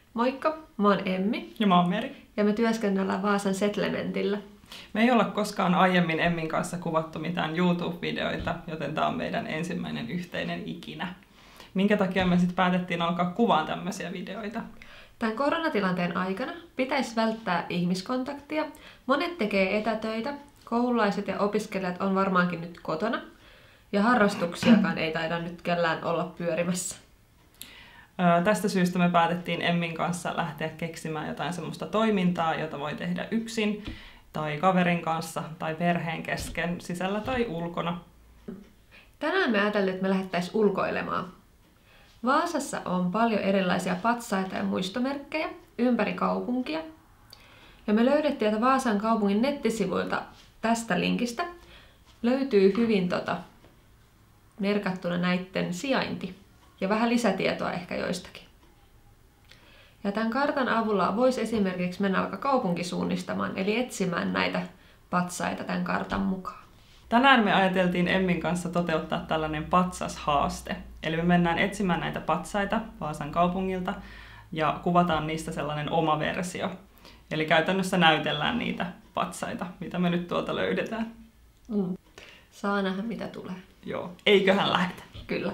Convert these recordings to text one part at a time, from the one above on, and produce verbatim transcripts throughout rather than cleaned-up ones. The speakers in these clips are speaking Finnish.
Moikka, mä oon Emmi. Ja mä oon Meri. Ja me työskennellään Vaasan Settlementillä. Me ei olla koskaan aiemmin Emmin kanssa kuvattu mitään YouTube-videoita, joten tää on meidän ensimmäinen yhteinen ikinä. Minkä takia me sitten päätettiin alkaa kuvaan tämmöisiä videoita? Tämän koronatilanteen aikana pitäisi välttää ihmiskontaktia. Monet tekee etätöitä, koululaiset ja opiskelijat on varmaankin nyt kotona. Ja harrastuksiakaan ei taida nyt kellään olla pyörimässä. Öö, tästä syystä me päätettiin Emmin kanssa lähteä keksimään jotain semmoista toimintaa, jota voi tehdä yksin, tai kaverin kanssa, tai perheen kesken, sisällä tai ulkona. Tänään me ajattelin, että me lähdettäisiin ulkoilemaan. Vaasassa on paljon erilaisia patsaita ja muistomerkkejä ympäri kaupunkia. Ja me löydettiin, että Vaasan kaupungin nettisivuilta tästä linkistä löytyy hyvin tota, merkattuna näiden sijainti ja vähän lisätietoa ehkä joistakin. Ja tämän kartan avulla voisi esimerkiksi mennä alkaa kaupunkisuunnistamaan, eli etsimään näitä patsaita tämän kartan mukaan. Tänään me ajateltiin Emmin kanssa toteuttaa tällainen patsashaaste. Eli me mennään etsimään näitä patsaita Vaasan kaupungilta ja kuvataan niistä sellainen oma versio. Eli käytännössä näytellään niitä patsaita, mitä me nyt tuolta löydetään. Mm. Saa nähdä, mitä tulee. Joo, eiköhän lähdetä. Kyllä.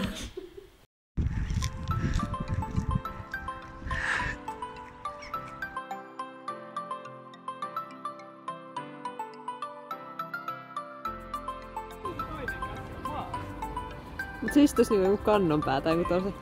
Mut siis tosi joku kannonpää tai joku tosi.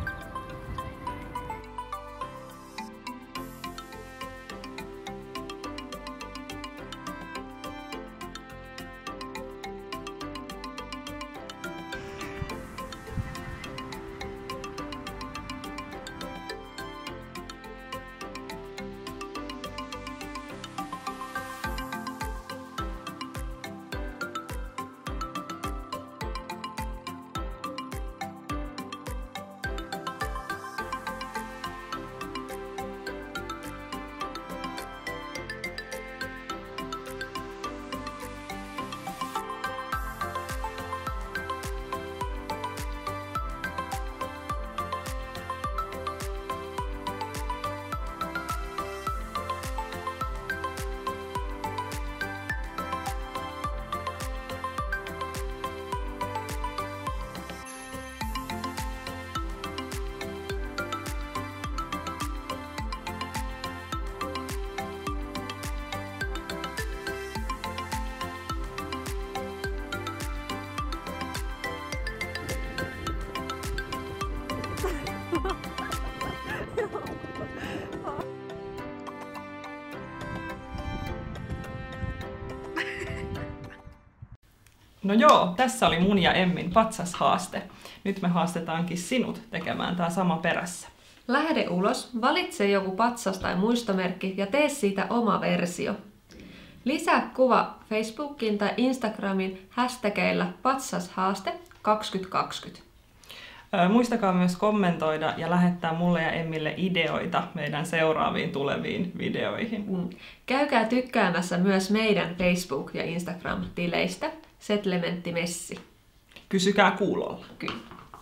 No joo, tässä oli mun ja Emmin patsashaaste. Nyt me haastetaankin sinut tekemään tää sama perässä. Lähde ulos, valitse joku patsas tai muistomerkki ja tee siitä oma versio. Lisää kuva Facebookin tai Instagramin hashtageilla patsashaaste kaksituhattakaksikymmentä. Öö, muistakaa myös kommentoida ja lähettää mulle ja Emmille ideoita meidän seuraaviin tuleviin videoihin. Mm. Käykää tykkäämässä myös meidän Facebook- ja Instagram-tileistä. Settlementti Messi. Kysykää kuulolla. Kyllä.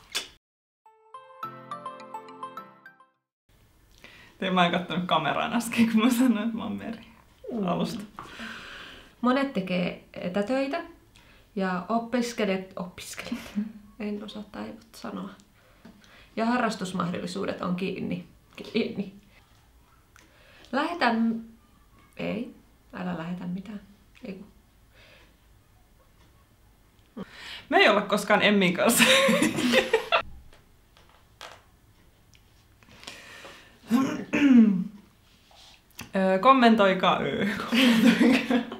Tein mä en kattonut kameraan äsken, kun mä sanoin, että mä oon Meri alusta. Monet tekee etätöitä ja opiskelijat, opiskelijat, en osaa taivut sanoa. Ja harrastusmahdollisuudet on kiinni. kiinni. Lähetä, ei, älä lähetä mitään. Ei kun. Me ei olla koskaan Emmin kanssa. Öö, kommentoikaa. Öö, kommentoikaa.